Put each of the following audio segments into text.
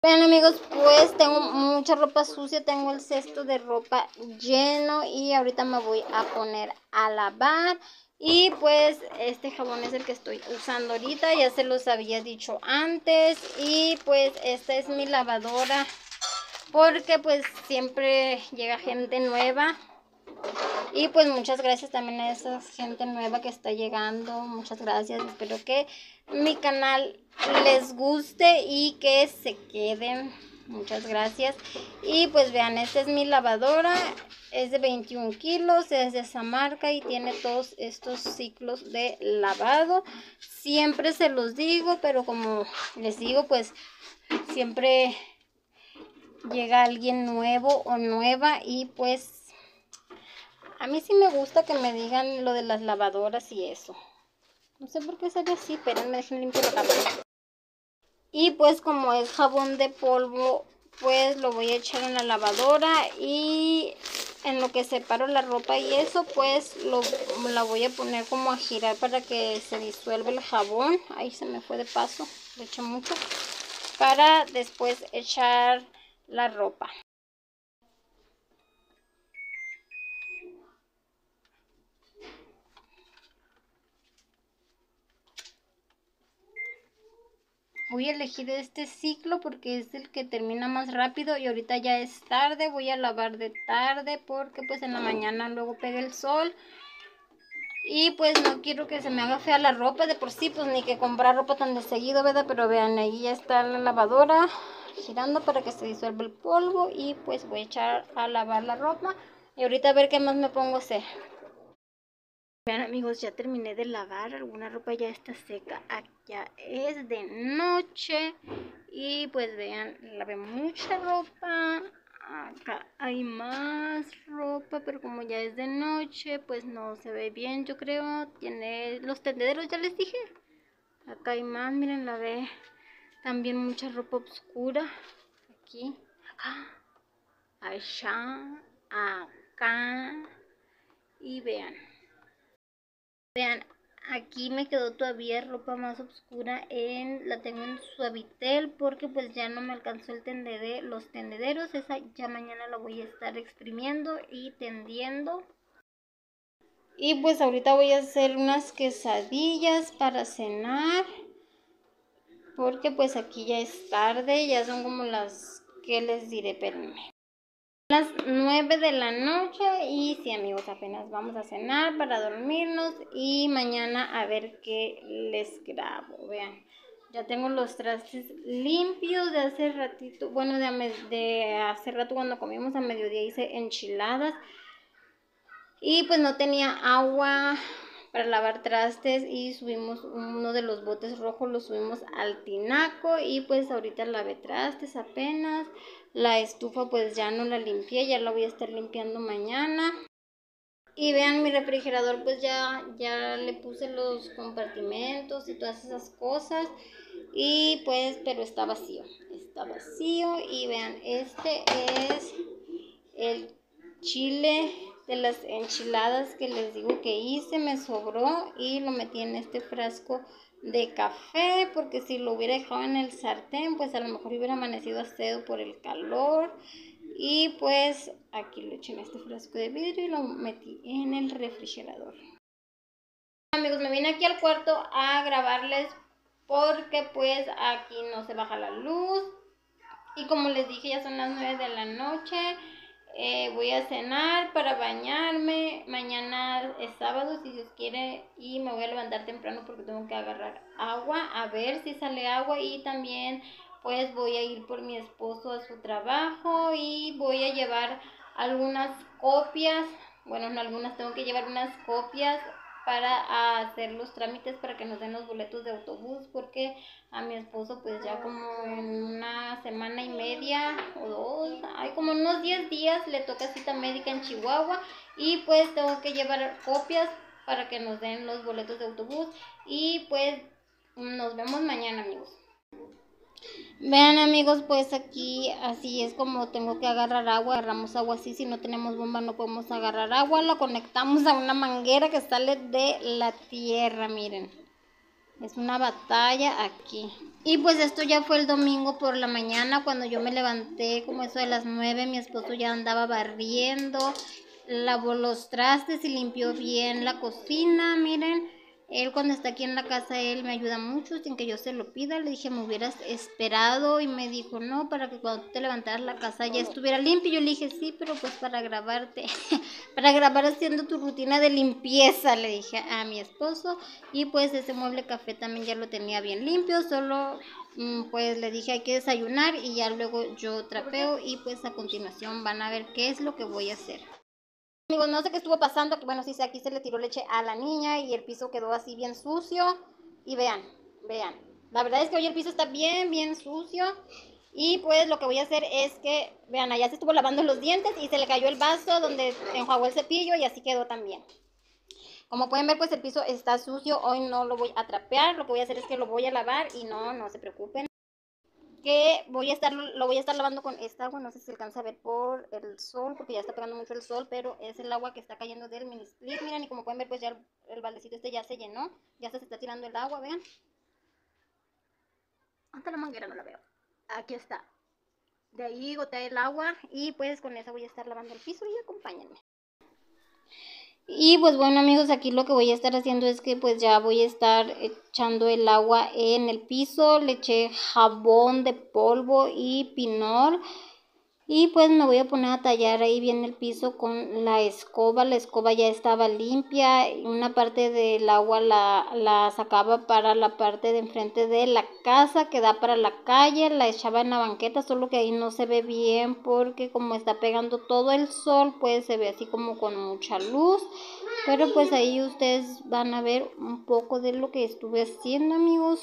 Vean amigos, pues tengo mucha ropa sucia, tengo el cesto de ropa lleno y ahorita me voy a poner a lavar. Y pues este jabón es el que estoy usando ahorita, ya se los había dicho antes. Y pues esta es mi lavadora porque pues siempre llega gente nueva. Y pues muchas gracias también a esa gente nueva que está llegando. Muchas gracias. Espero que mi canal les guste y que se queden. Muchas gracias. Y pues vean, esta es mi lavadora. Es de 21 kilos. Es de esa marca y tiene todos estos ciclos de lavado. Siempre se los digo, pero como les digo, pues siempre llega alguien nuevo o nueva y pues a mí sí me gusta que me digan lo de las lavadoras y eso. No sé por qué sale así, pero me dejen limpio la cámara. Y pues como es jabón de polvo, pues lo voy a echar en la lavadora. Y en lo que separo la ropa y eso, pues la voy a poner como a girar para que se disuelva el jabón. Ahí se me fue de paso, le eché mucho. Para después echar la ropa. Voy a elegir este ciclo porque es el que termina más rápido y ahorita ya es tarde. Voy a lavar de tarde porque pues en la mañana luego pega el sol. Y pues no quiero que se me haga fea la ropa de por sí, pues ni que comprar ropa tan de seguido, ¿verdad? Pero vean, ahí ya está la lavadora girando para que se disuelva el polvo. Y pues voy a echar a lavar la ropa y ahorita a ver qué más me pongo a hacer. Vean amigos, ya terminé de lavar, alguna ropa ya está seca, ya es de noche. Y pues vean, lavé mucha ropa, acá hay más ropa, pero como ya es de noche, pues no se ve bien, yo creo. Tiene los tendederos, ya les dije. Acá hay más, miren, lavé también mucha ropa oscura. Aquí, acá, allá, acá. Y vean. Vean, aquí me quedó todavía ropa más oscura, la tengo en Suavitel porque pues ya no me alcanzó los tendederos. Esa ya mañana la voy a estar exprimiendo y tendiendo. Y pues ahorita voy a hacer unas quesadillas para cenar porque pues aquí ya es tarde, ya son como las, ¿qué les diré? Espérenme. Las 9 de la noche y sí amigos, apenas vamos a cenar para dormirnos y mañana a ver qué les grabo. Vean, ya tengo los trastes limpios de hace ratito, bueno, de hace rato cuando comimos a mediodía hice enchiladas y pues no tenía agua para lavar trastes y subimos uno de los botes rojos, lo subimos al tinaco y pues ahorita lavé trastes apenas. La estufa pues ya no la limpié, ya la voy a estar limpiando mañana. Y vean mi refrigerador, pues ya le puse los compartimentos y todas esas cosas. Y pues, pero está vacío. Está vacío. Y vean, este es el chile de las enchiladas que les digo que hice. Me sobró y lo metí en este frasco de café, porque si lo hubiera dejado en el sartén, pues a lo mejor hubiera amanecido acedo por el calor. Y pues aquí lo eché en este frasco de vidrio y lo metí en el refrigerador. Amigos, me vine aquí al cuarto a grabarles porque pues aquí no se baja la luz. Y como les dije, ya son las 9 de la noche. Voy a cenar para bañarme. Mañana es sábado, si Dios quiere, y me voy a levantar temprano porque tengo que agarrar agua, a ver si sale agua. Y también pues voy a ir por mi esposo a su trabajo y voy a llevar algunas copias. Bueno, no algunas, tengo que llevar unas copias para hacer los trámites para que nos den los boletos de autobús, porque a mi esposo pues ya como en una semana y media o dos, hay como unos 10 días le toca cita médica en Chihuahua y pues tengo que llevar copias para que nos den los boletos de autobús. Y pues nos vemos mañana amigos. Vean amigos, pues aquí así es como tengo que agarrar agua. Agarramos agua así, si no tenemos bomba no podemos agarrar agua. La conectamos a una manguera que sale de la tierra, miren. Es una batalla aquí. Y pues esto ya fue el domingo por la mañana, cuando yo me levanté como eso de las 9, mi esposo ya andaba barriendo, lavó los trastes y limpió bien la cocina, miren. Él cuando está aquí en la casa, él me ayuda mucho sin que yo se lo pida. Le dije, me hubieras esperado, y me dijo, no, para que cuando te levantaras la casa ya estuviera limpia. Yo le dije, sí, pero pues para grabarte, para grabar haciendo tu rutina de limpieza, le dije a mi esposo. Y pues ese mueble café también ya lo tenía bien limpio, solo pues le dije hay que desayunar y ya luego yo trapeo, y pues a continuación van a ver qué es lo que voy a hacer. Amigos, no sé qué estuvo pasando, que bueno, sí, aquí se le tiró leche a la niña y el piso quedó así bien sucio. Y vean, vean, la verdad es que hoy el piso está bien sucio. Y pues lo que voy a hacer es que, vean, allá se estuvo lavando los dientes y se le cayó el vaso donde enjuagó el cepillo y así quedó también. Como pueden ver, pues el piso está sucio, hoy no lo voy a trapear, lo que voy a hacer es que lo voy a lavar y no se preocupen, que lo voy a estar lavando con esta agua. No sé si se alcanza a ver por el sol, porque ya está pegando mucho el sol, pero es el agua que está cayendo del mini split, miren, y como pueden ver, pues ya el baldecito este ya se llenó, ya se está tirando el agua, vean. ¿Dónde la manguera? No la veo. Aquí está. De ahí gotea el agua y pues con esa voy a estar lavando el piso y acompáñenme. Y pues bueno, amigos, aquí lo que voy a estar haciendo es que pues ya voy a estar echando el agua en el piso. Le eché jabón de polvo y pinol. Y pues me voy a poner a tallar ahí bien el piso con la escoba. La escoba ya estaba limpia. Una parte del agua la sacaba para la parte de enfrente de la casa que da para la calle. La echaba en la banqueta, solo que ahí no se ve bien porque como está pegando todo el sol, pues se ve así como con mucha luz. Pero pues ahí ustedes van a ver un poco de lo que estuve haciendo, amigos.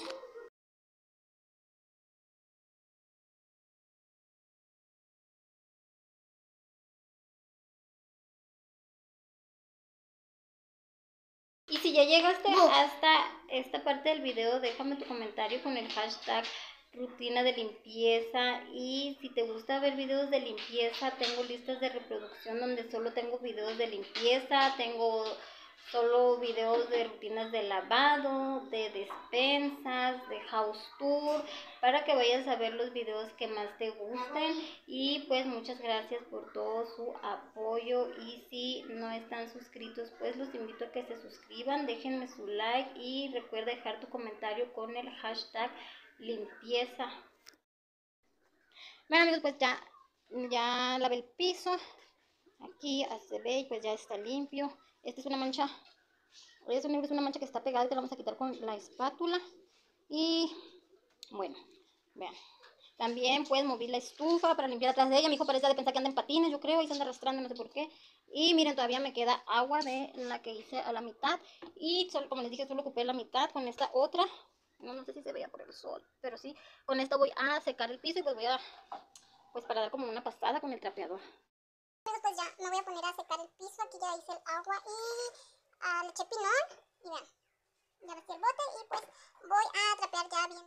Y si ya llegaste hasta esta parte del video, déjame tu comentario con el hashtag rutina de limpieza. Y si te gusta ver videos de limpieza, tengo listas de reproducción donde solo tengo videos de limpieza, tengo solo videos de rutinas de lavado, de despensas, de house tour, para que vayas a ver los videos que más te gusten. Y pues muchas gracias por todo su apoyo, y si no están suscritos, pues los invito a que se suscriban, déjenme su like y recuerda dejar tu comentario con el hashtag limpieza. Bueno, amigos, pues ya lavé el piso. Aquí se ve y pues ya está limpio. Esta es una mancha, es una mancha que está pegada y te la vamos a quitar con la espátula. Y bueno, vean. También pues moví la estufa para limpiar atrás de ella. Mi hijo parece de pensar que anda en patines, yo creo, y se anda arrastrando, no sé por qué. Y miren, todavía me queda agua de la que hice a la mitad. Y solo, como les dije, solo ocupé la mitad con esta otra. No sé si se veía por el sol, pero sí, con esto voy a secar el piso y pues pues para dar como una pasada con el trapeador. Entonces pues ya me voy a poner a secar el piso. Aquí ya hice el agua y le eché pinol. Y vean, ya metí el bote y pues voy a trapear ya bien.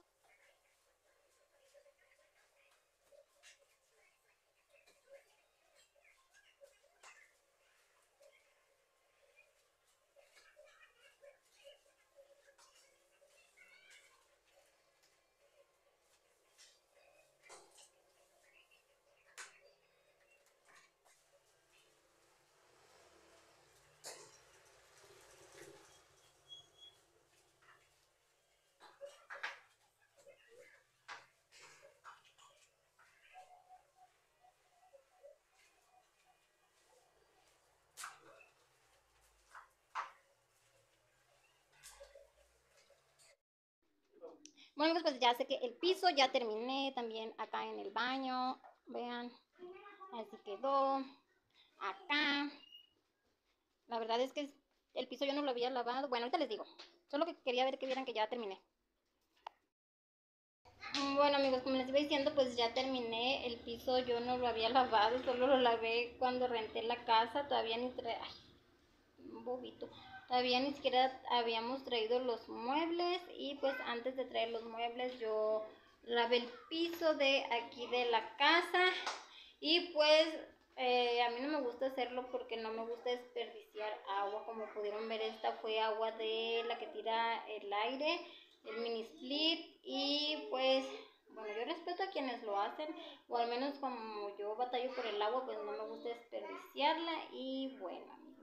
Bueno, pues ya sé que el piso ya terminé, también acá en el baño, vean, así quedó, acá. La verdad es que el piso yo no lo había lavado, bueno, ahorita les digo, solo que quería ver que vieran que ya terminé. Bueno, amigos, como les iba diciendo, pues ya terminé el piso, yo no lo había lavado, solo lo lavé cuando renté la casa, todavía ni un bobito. Todavía ni siquiera habíamos traído los muebles, y pues antes de traer los muebles yo lavé el piso de aquí de la casa. Y pues a mí no me gusta hacerlo porque no me gusta desperdiciar agua. Como pudieron ver, esta fue agua de la que tira el aire. el mini split. Y pues bueno, yo respeto a quienes lo hacen, o al menos como yo batallo por el agua, pues no me gusta desperdiciarla. Y bueno,